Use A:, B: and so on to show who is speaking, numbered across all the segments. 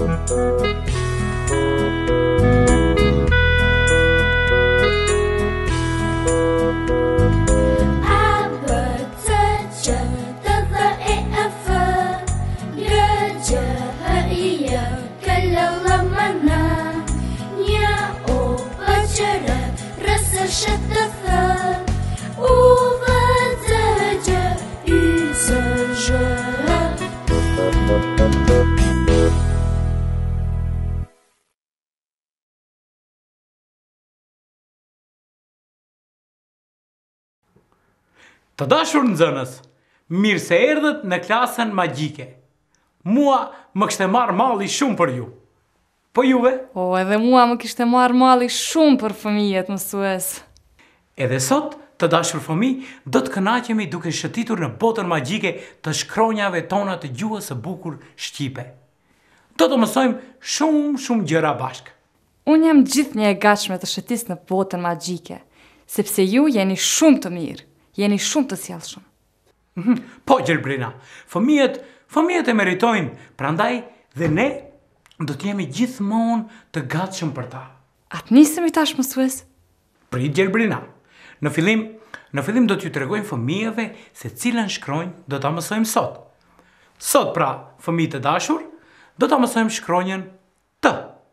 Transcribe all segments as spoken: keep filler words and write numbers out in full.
A: Të dashur nxënës, mirë se erdhët në klasën magjike. Mua më kishte marrë malli shumë për ju. Po juve?
B: O, edhe mua më kishte marrë malli shumë për fëmijët mësues.
A: Edhe sot, të dashur fëmijë, do të kënaqemi duke shëtitur në botën magjike të shkronjave tona të gjuhës së bukur shqipe. Do të mësojmë shumë shumë gjëra bashkë.
B: Unë jam gjithnjë e gatshme të shëtis në botën magjike, sepse ju jeni shumë të mirë. Jeni shumë të sjellshëm.
A: Po, Gjelbrina, fëmijët, fëmijët e meritojnë, prandaj dhe ne do të jemi gjithmonë të gatshëm për ta.
B: Atë nisemi tash mësues?
A: Prit, Gjelbrina. Në fillim, në fillim do t'ju tregojmë fëmijëve se cilën shkronjë do ta mësojmë sot. Sot, pra, fëmijë të dashur, do ta mësojmë shkronjën T.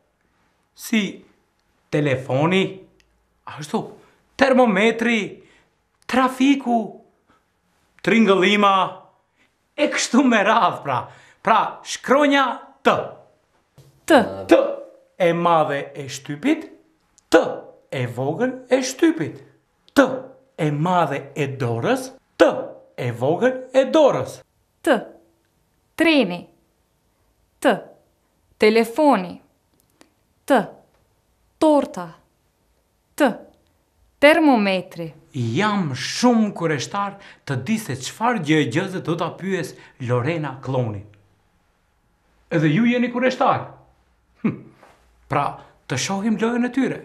A: Si telefoni, ashtu, termometri, trafiku, tringëllima, e kështu me radhë, pra. Pra, shkronja T.
B: T.
A: T e madhe e shtypit, T e vogël e shtypit, T e madhe e dorës, T e vogël e dorës.
B: T. Treni. T. Telefoni. T. Torta. T. Termometri.
A: Jam shumë kureshtar të di se çfarë gjë e gjëzë do ta pyes Lorena Klonin. Edhe ju jeni kureshtar. Hm. Pra, të shohim lojën e tyre.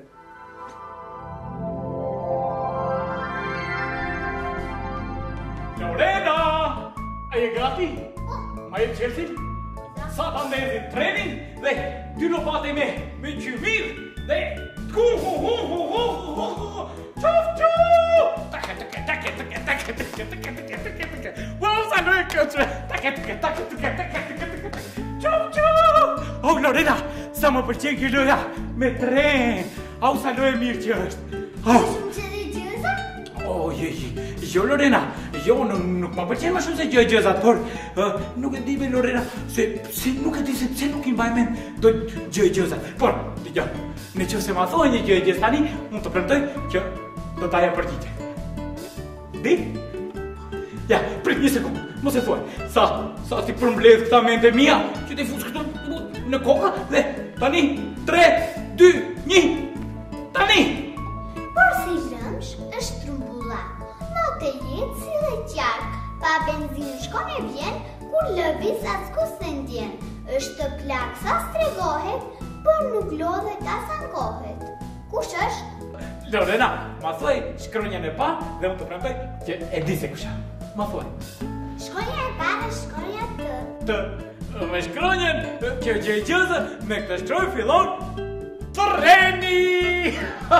A: Lorena! A je gati? Ma je qërësit? Sa ta mezit trenin dhe dy lopate me, me qyvir dhe ku hu hu hu hu hu hu hu quf quf! Take take take take take take take take take take wow, sa në e këtë! Take take take take take take take quf quf! Oh, Lorena, sa më përqen kjo loja me tren! Au, sa loje mirë që është!
C: Shumë që dhe gjëza?
A: Oh, jo, jo, Lorena, jo, nuk më përqen më shumë se gjë gjëzat, por nuk e di me Lorena, se nuk e di se pse nuk i mbaj men do gjë gjëzat, por, jo, në që se ma thoi një gjë gjëzat tani, unë të premtoj që do t'aja përgjitje. Di? Ja, prit një sekundë, mos e thuaj, sa, sa ti përmbledh këta mente mia, që ti fus këtu në koka, dhe tani, tre, dy, një, tani!
C: Por si lëmsh është trumbullat, mote jetë si dhe qark, pa benzinë shkon e vjen, kur lëviz as ku se ndjen, është plak sa stregohet, por nuk lodhet as ankohet. Kush është?
A: Lorena, ma thuaj shkronjën e parë dhe unë të premtoj që e di se kush është. Ma thuaj.
C: Shkronja e parë është shkronja T.
A: T. Me shkronjën që gjë gjëzë me këtë shkronjë fillon treni!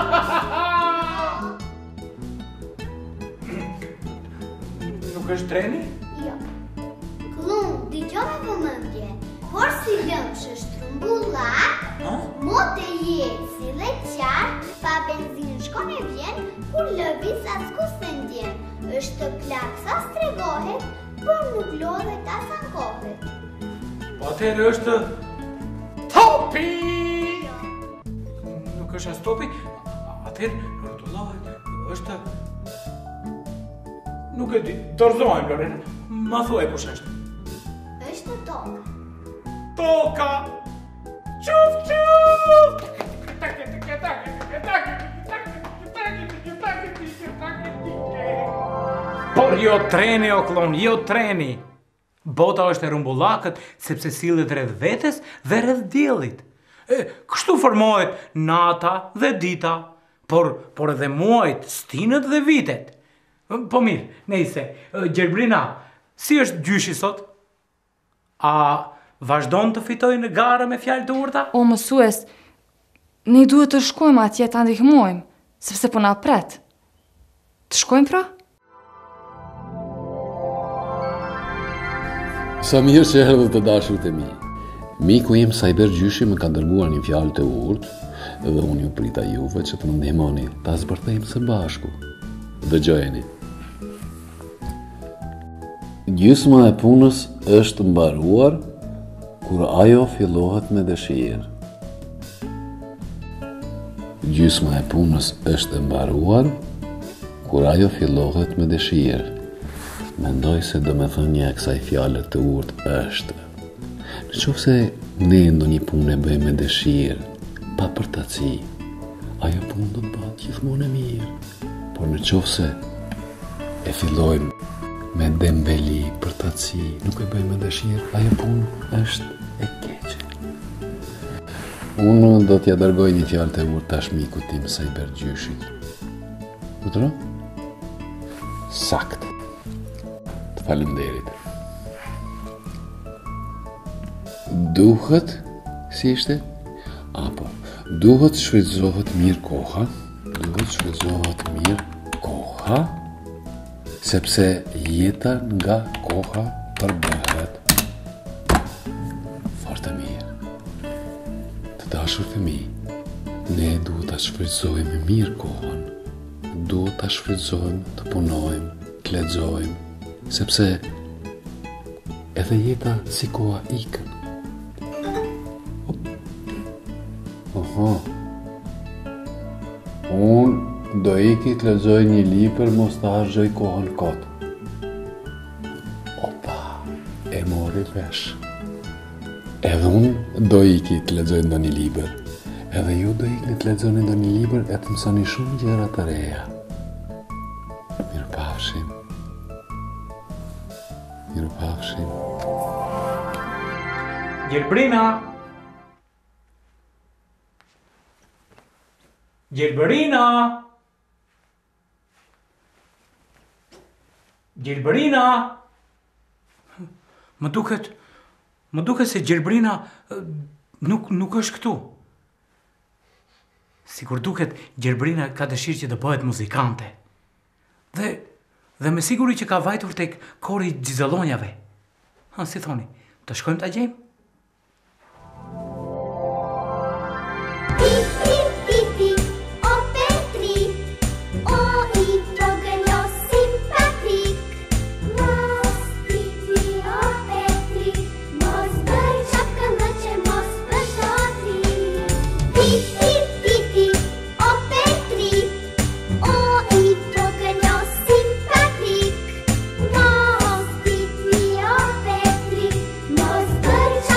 A: Nuk është treni?
C: Jo. Klun, digjo me vëmendje. Por si lëmsh është trumbullat, mote jetë si dhe qark, pa benzinë shkon e vjen, kur lëviz as ku se ndjen, është plak sa stregohet, por nuk lodhet as ankohet.
A: Po atëherë është topi! Nuk është as topi, atëherë rrotullohet, është... Nuk e di, dorëzohem, Lorena, ma thuaj kush është.
C: Është toka.
A: Toka! Quf, quf! Por jo treni, o klon, jo treni. Bota është e rumbullakët sepse sillet rreth vetes dhe rreth diellit. E, kështu formohet nata dhe dita, por, por edhe muajt, stinët dhe vitet. Po mirë, nejse, Gjelbrina, si është gjyshi sot? A vazhdon të fitoj në garë me fjalë të urta?
B: O mësues, ne duhet të shkojmë atje ta ndihmojmë, sepse po na pret. Të shkojmë pra?
D: Sa mirë që erdhët të dashurit e mi. Miku im Sajber Gjyshi më ka dërguar një fjalë të urtë dhe unë ju prita juve që të më ndihmoni ta zbërthejmë së bashku. Dëgjojeni. Gjysma e punës është mbaruar kur ajo fillohet me dëshirë. Gjysma e punës është mbaruar kur ajo fillohet me dëshirë. Mendoj se do me thënja e kësaj fjale të urtë është: në qoftë se ne ndonjë punë e bëjmë me dëshirë, pa përtaci, ajo punë do të bëhet gjithmonë e mirë. Por në qoftë se e fillojmë me dembeli, përtaci, nuk e bëjmë me dëshirë, ajo punë është e keqe. Unë do t'ja dërgoj një fjalë të urtë tash mikut tim Sajber Gjyshit. Kujtëro? Sakt. Të faleminderit. Duhet, si ishte? Apo, duhet shfrytëzohet mirë koha, duhet shfrytëzohet mirë koha, sepse jeta nga koha përbëhet fort e mirë. Të dashur fëmijë, ne duhet ta shfrytëzojmë mirë kohën, duhet ta shfrytëzojmë të punojmë, të lexojmë, sepse edhe jeta si koha ikën. Oho, unë do iki të lexoj një libër, mos të harxoj kohën kot. Opa, e mori vesh. Edhe unë do iki të lexoj ndonjë libër, edhe ju do ikni të lexoni ndonjë libër e të mësoni shumë gjëra të reja. Mirupafshim. Mirupafshim.
A: Gjelbrina! Gjelbrina! Gjelbrina! Më duket, më duket se Gjelbrina nuk, nuk është këtu. Sikur duket, Gjelbrina ka dëshirë që të bëhet muzikante. Dhe, dhe me siguri që ka vajtur tek kori xizellonjave. Ha, si thoni, të shkojmë ta gjejmë?
C: Mos bërë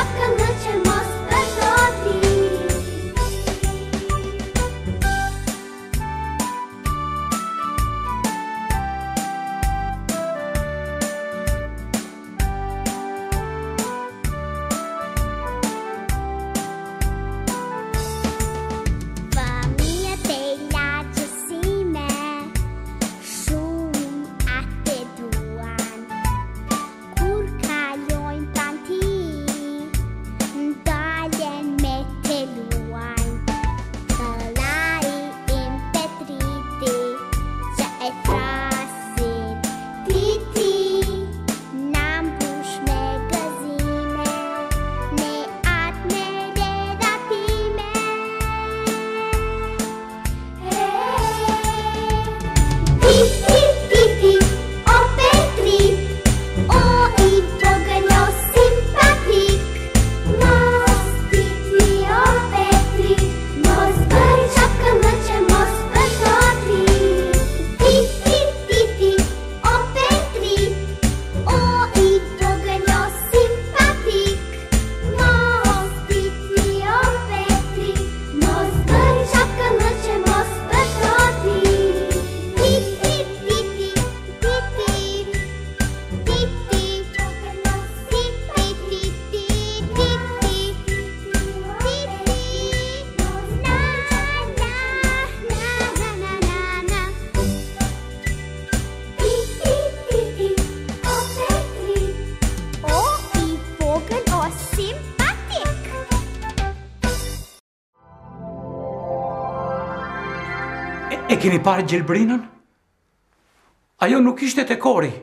A: keni parë gjelbrinën? Ajo nuk ishte te kori.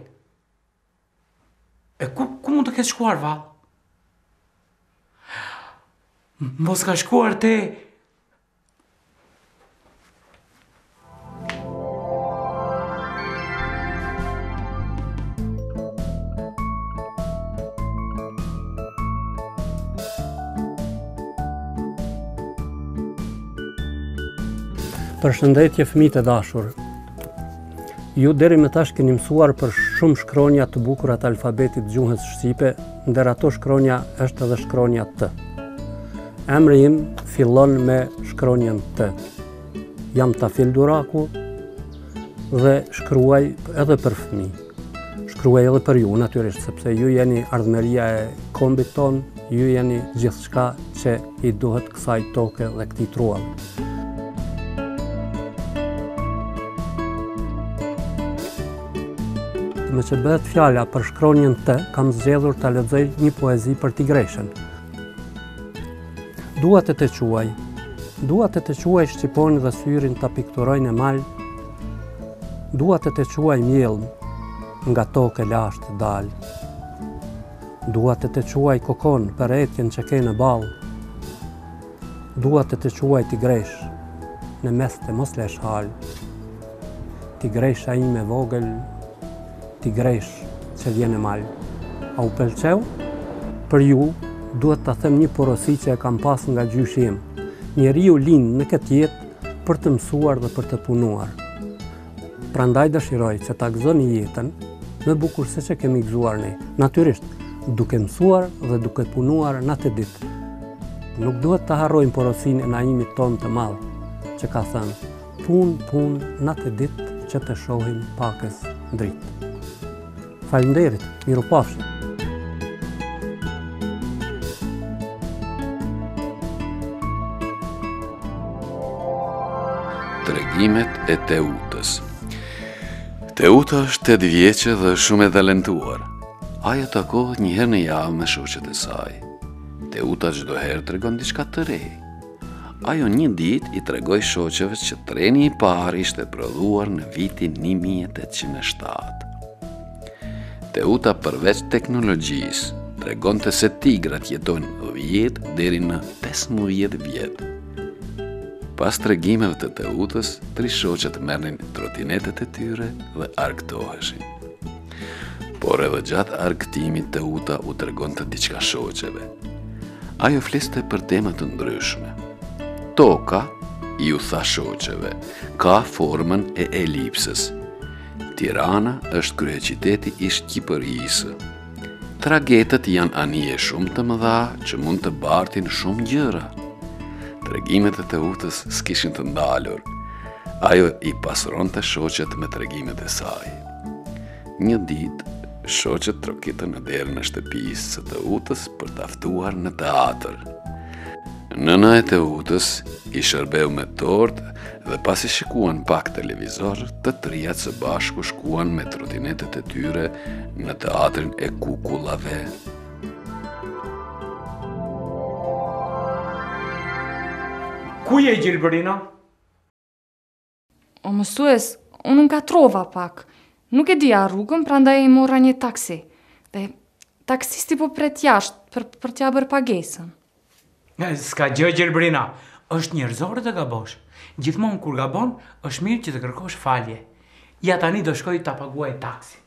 A: E ku, ku mund të ketë shkuar, vallë? Mos ka shkuar te...
E: Përshëndetje fëmijë të dashur. Ju deri më tash keni mësuar për shumë shkronja të bukura të alfabetit gjuhës shqipe, ndër ato shkronja është edhe shkronja T. Emri im fillon me shkronjën T. Jam Tafil Duraku dhe shkruaj edhe për fëmijë. Shkruaj edhe për ju, natyrisht, sepse ju jeni ardhmeria e kombit ton, ju jeni gjithçka që i duhet kësaj toke dhe këtij trualli. Me që bëhet fjala për shkronjën T, kam zgjedhur ta lexoj një poezi për tigreshën. Duat e të quaj, duat e të quaj shqipojnë dhe syrin ta pikturojnë e mal, duat e të quaj mjellm, nga toke lashtë dal, duat e të quaj kokon për etjen që ke në ball, duat e të quaj tigresh, në mes të mos lesh hal, tigresha ime vogël, tigresh që vjen e mal. A u pëlqeu? Për ju, duhet të them një porosi që e kam pas nga gjyshi im. Njeriu lind në këtë jetë për të mësuar dhe për të punuar. Prandaj dëshiroj që ta gëzoni jetën më bukur se që kemi gëzuar ne. Natyrisht, duke mësuar dhe duke punuar natë e ditë. Nuk duhet të harrojmë porosinë e naimit ton të madh, që ka thënë, pun, pun, natë e ditë që të shohim pakës dritë. Faleminderit, mirupafshim.
D: Tregimet e Teutës. Teuta është tetë vjeçë dhe shumë e talentuar. Ajo takohet një herë në javë me shoqet e saj. Teuta çdo herë tregon diçka të re. Ajo një ditë i tregoi shoqeve që treni i parë ishte prodhuar në vitin një mijë e tetëqind e shtatë. Teuta përveç teknologjisë, tregonte se tigrat jetojnë dhjetë deri në pesëmbëdhjetë vjet. Pas tregimeve të Teutës, tri shoqet merrnin trotinetet e tyre dhe argëtoheshin. Por edhe gjatë argëtimit Teuta u tregonte diçka shoqeve. Ajo fliste për tema të ndryshme. Toka, ju tha shoqeve, ka formën e elipsës. Tirana është kryeqyteti i Shqipërisë. Tragetët janë anije shumë të mëdha që mund të bartin shumë gjëra. Tregimet e Teutës s'kishin të ndalur. Ajo i pasronte shoqet me tregimet e saj. Një ditë, shoqet trokitën në derën e shtëpisë së Teutës për ta ftuar në teatr. Nëna e Teutës i shërbeu me tortë dhe pasi shikuan pak televizor, të trijat së bashku shkuan me trotinetet e tyre në teatrin e kukullave.
A: Ku je Gjelbrina?
B: O mësues, unë ngatrova pak. Nuk e dija rrugën, prandaj i mora një taksi. Dhe taksisti po pret jashtë për, për t'ja bërë pagesën.
A: S'ka gjë Gjelbrina, është njerëzore të gabosh. Gjithmonë kur gabon, është mirë që të kërkosh falje. Ja tani do shkoj ta paguaj taksi.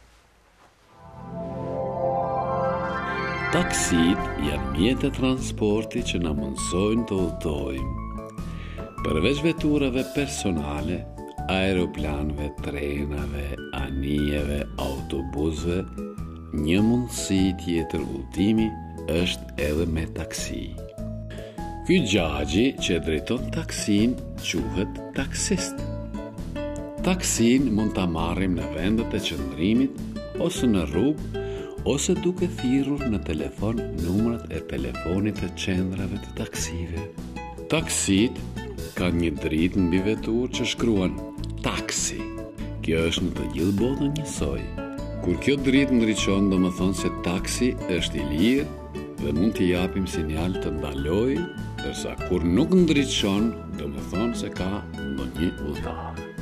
D: Taksit janë mjete transporti që na mundsojnë të udhtojmë. Përveç veturave personale, aeroplanëve, trenave, anijeve, autobusëve, një mundësi tjetër udhtimi është edhe me taksi. Ky gjagji që drejton taksin quhet taksist. Taksin mund ta marrim në vendet e qëndrimit, ose në rrugë, ose duke thirrur në telefon numrat e telefonit të qendrave të taksive. Taksit kanë një dritë mbi veturë që shkruan taksi. Kjo është në të gjithë botën njësoj. Kur kjo dritë ndriçon, do më thonë se taksi është i lirë dhe mund t'i japim sinjal të ndalojë, ndërsa kur nuk ndriçon, do më thonë se ka ndonjë udhëtar.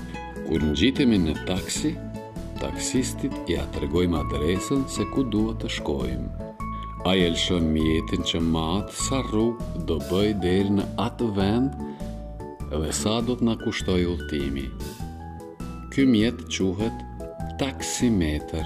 D: Kur ngjitemi në taksi, taksistit ja tregojmë adresën se ku duhet të shkojmë. Ai e lëshon mjetin që matë sa rrugë do bëj deri në atë vend dhe sa do të na kushtoj udhëtimi. Ky mjet quhet taksimetër.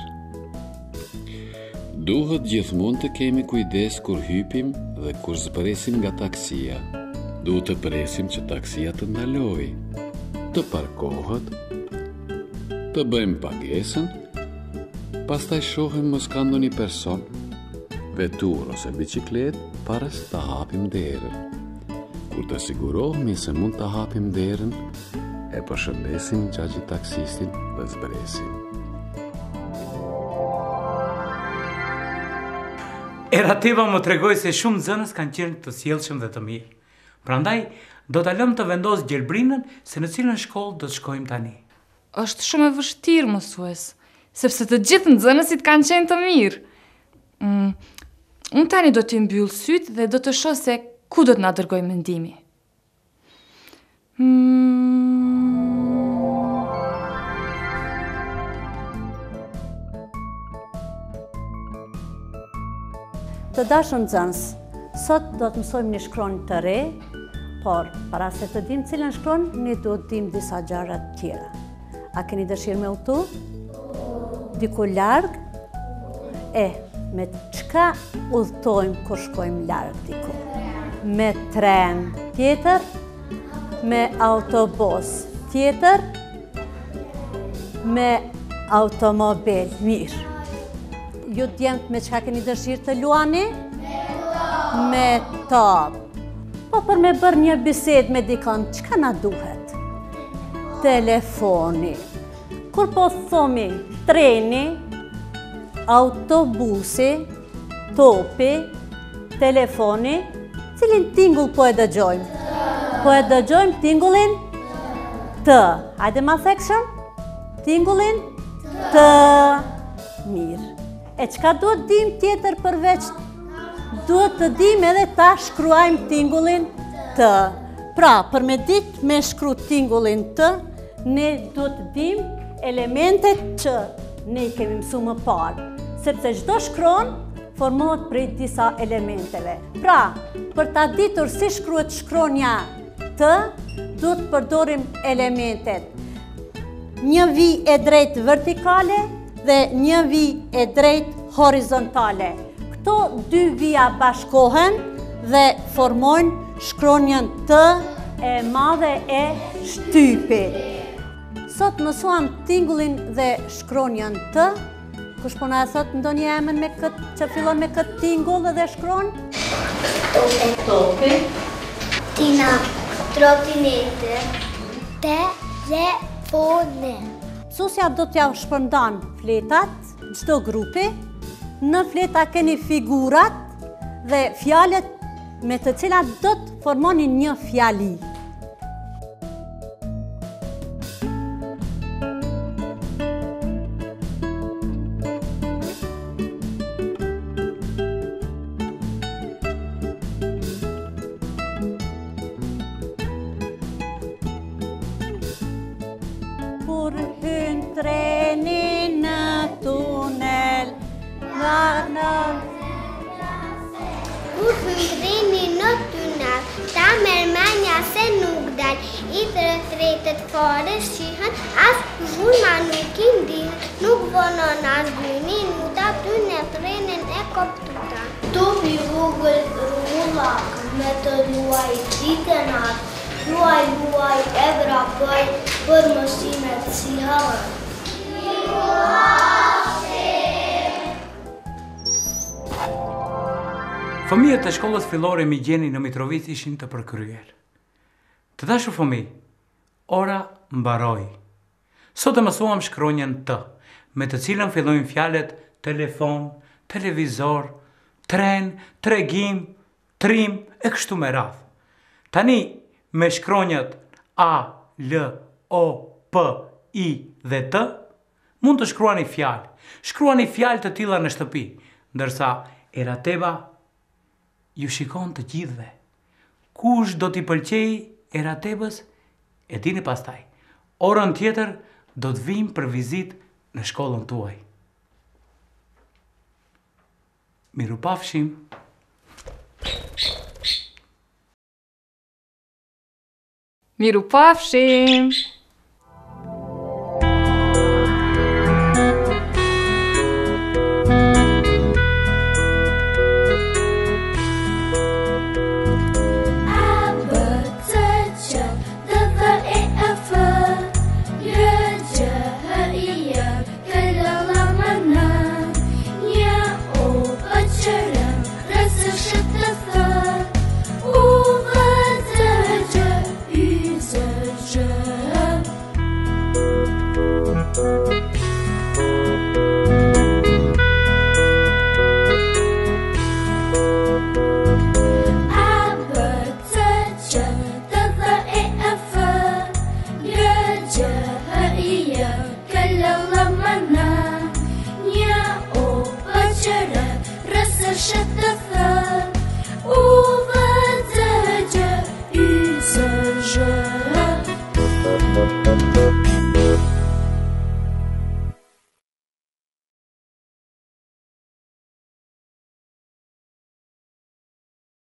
D: Duhet gjithmonë të kemi kujdes kur hypim dhe kur zbresim nga taksia. Duhet të presim që taksia të ndalojë, të parkohet, të bëjmë pagesën, pastaj shohim mos ka ndonjë person, vetur ose biciklet, para se ta hapim derën. Kur të sigurohemi se mund ta hapim derën, e përshëndesim gjaxhi taksistin dhe zbresim.
A: Erativa më tregoi se shumë nxënës kanë qenë të sjellshëm dhe të mirë. Prandaj do ta lëm të vendos gjelbrinën se në cilën shkollë do të shkojmë tani.
B: Është shumë e vështirë, mësues, sepse të gjithë nxënësit kanë qenë të mirë. Mm, unë tani do t'i mbyll syt dhe do të shoh se ku do të na dërgoj mendimi. Mm...
F: Të dashur nxënës, sot do të mësojmë një shkronjë të re, por para se të dim cilën shkronjë, ne duhet të dim disa gjëra të tjera. A keni dëshirë me udhëtu? Diku larg? E, me çka udhëtojmë kur shkojmë larg diku? Me tren tjetër? Me autobus tjetër? Me automobil, mirë. Ju djemët me çka keni dëshirë të luani? Me top. Po për me bërë një bisedë me dikon, çka na duhet? Telefoni. Kur po thomi treni, autobusi, topi, telefoni, cilin tingull po e dëgjojmë? Po e dëgjojmë tingullin T. Hajde ma thekshëm? Tingullin T. Mirë. E qka duhet dim tjetër përveç? Duhet të dim edhe ta shkruajmë tingullin T. Pra, për me dit me shkru tingullin T, ne duhet të dim elementet që ne i kemi mësu më parë. Sepse çdo shkron formohet prej disa elementeve. Pra, për ta ditur si shkruhet shkronja T, duhet të përdorim elementet. Një vijë e drejtë vertikale dhe një vijë e drejtë horizontale. Këto dy vija bashkohen dhe formojnë shkronjën T e madhe e shtypit. Sot mësuam tingullin dhe shkronjën T. Kush po na e thot ndonjë emër me këtë që fillon me këtë tingull dhe shkronjë? Topi. Topi.
C: Tina. Trotinete. Telefone.
F: Mësusja do t'ja shpërndan fletat, çdo grupi. Në fleta keni figurat dhe fjalët me të cilat do të formoni një fjali. Kur hyn treni në tunel, nga
C: Kur hyn treni në tunel, ta merr mendja se nuk dal, i tërtretet fare shihen, as zhurma nuk i ndihet, nuk vonon as dy minuta, ty në trenin e koptuta. Topi vogël rrullak, me të luaj ditën atë, luaj luaj e vrapoj, për mosimet si havën.
A: Fëmijët e shkollës fillore Migjeni në Mitrovic ishin të përkryer. Të dashur fëmijë, ora mbaroi. Sot e mësuam shkronjën T, me të cilën fillojnë fjalët telefon, televizor, tren, tregim, trim e kështu me radhë. Tani me shkronjët A, L, O, P, I dhe T mund të shkruani fjalë. Shkruani fjalë të tilla në shtëpi, ndërsa Erateva ju shikon të gjithëve. Kush do t'i pëlqej Eratevës, e dini pastaj. Orën tjetër do të vim për vizit në shkollën tuaj. Mirupafshim.
B: Mirupafshim!